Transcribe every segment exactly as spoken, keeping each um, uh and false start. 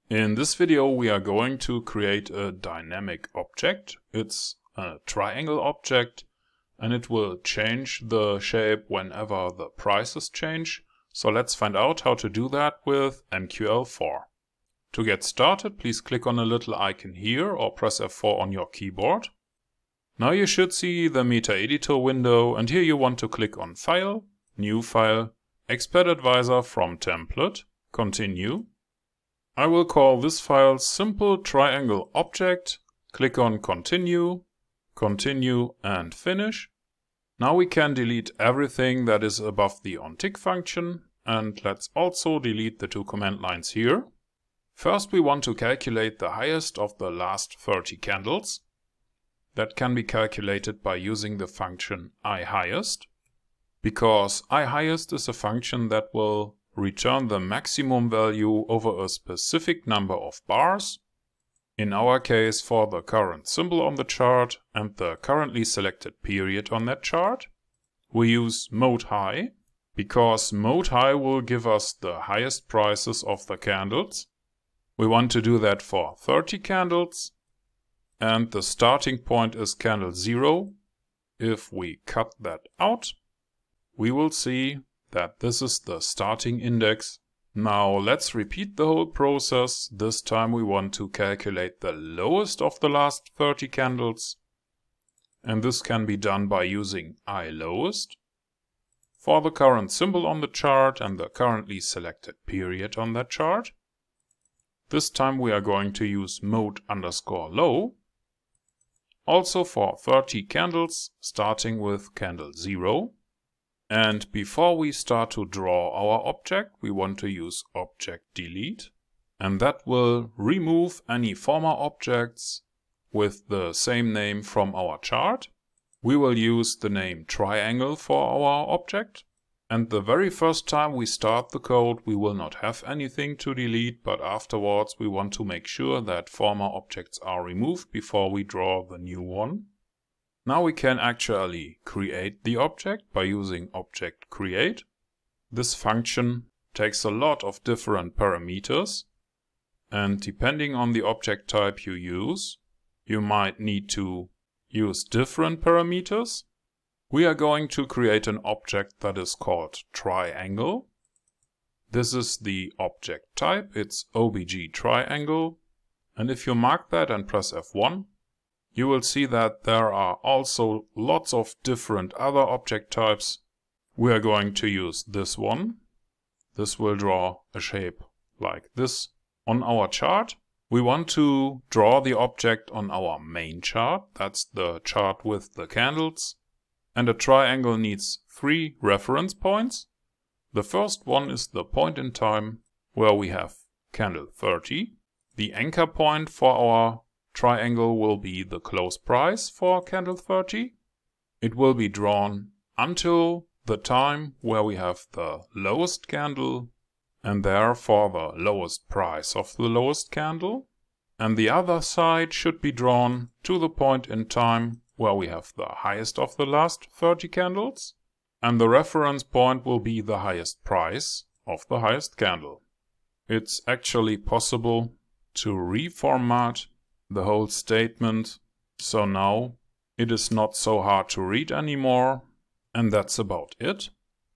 In this video we are going to create a dynamic object. It's a triangle object and it will change the shape whenever the prices change. So let's find out how to do that with M Q L four. To get started, please click on a little icon here or press F four on your keyboard. Now you should see the Metaeditor window, and here you want to click on File, New File, Expert Advisor from Template, Continue. I will call this file Simple Triangle Object, click on Continue, Continue and Finish. Now we can delete everything that is above the ontick function, and let's also delete the two command lines here. First we want to calculate the highest of the last thirty candles. That can be calculated by using the function Ihighest, because Ihighest is a function that will return the maximum value over a specific number of bars. In our case, for the current symbol on the chart and the currently selected period on that chart. We use ModeHigh, because ModeHigh will give us the highest prices of the candles. We want to do that for thirty candles, and the starting point is candle zero. If we cut that out, we will see that this is the starting index. Now let's repeat the whole process. This time we want to calculate the lowest of the last thirty candles. And this can be done by using Ilowest for the current symbol on the chart and the currently selected period on that chart. This time we are going to use mode underscore low. Also for thirty candles, starting with candle zero. And before we start to draw our object, we want to use object delete. And that will remove any former objects with the same name from our chart. We will use the name triangle for our object. And the very first time we start the code, we will not have anything to delete, but afterwards we want to make sure that former objects are removed before we draw the new one. Now we can actually create the object by using object create. This function takes a lot of different parameters, and depending on the object type you use, you might need to use different parameters. We are going to create an object that is called triangle. This is the object type, it's O B J triangle, and if you mark that and press F one, you will see that there are also lots of different other object types. We are going to use this one. This will draw a shape like this on our chart. We want to draw the object on our main chart. That's the chart with the candles. And a triangle needs three reference points. The first one is the point in time where we have candle thirty. The anchor point for our triangle will be the close price for candle thirty. It will be drawn until the time where we have the lowest candle and therefore the lowest price of the lowest candle. And the other side should be drawn to the point in time where we have the highest of the last thirty candles. And the reference point will be the highest price of the highest candle. It's actually possible to reformat the whole statement, so now it is not so hard to read anymore, and that's about it.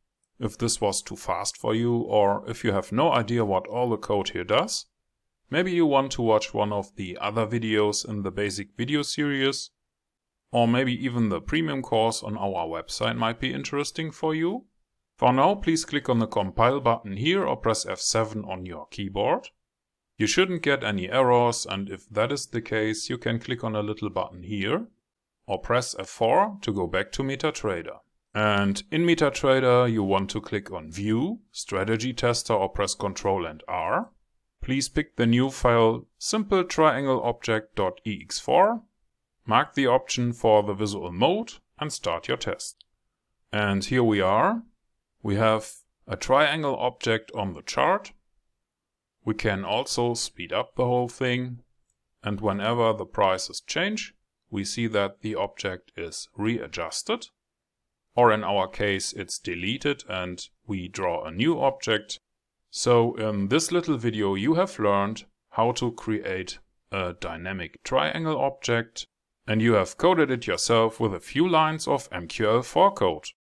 If this was too fast for you, or if you have no idea what all the code here does, maybe you want to watch one of the other videos in the basic video series, or maybe even the premium course on our website might be interesting for you. For now, please click on the compile button here or press F seven on your keyboard. You shouldn't get any errors, and if that is the case, you can click on a little button here or press F four to go back to MetaTrader. And in MetaTrader you want to click on View, Strategy Tester or press Control and R. Please pick the new file simple triangle object.e x four, mark the option for the visual mode and start your test. And here we are. We have a triangle object on the chart. We can also speed up the whole thing, and whenever the prices change, we see that the object is readjusted, or in our case it's deleted and we draw a new object. So in this little video you have learned how to create a dynamic triangle object, and you have coded it yourself with a few lines of M Q L four code.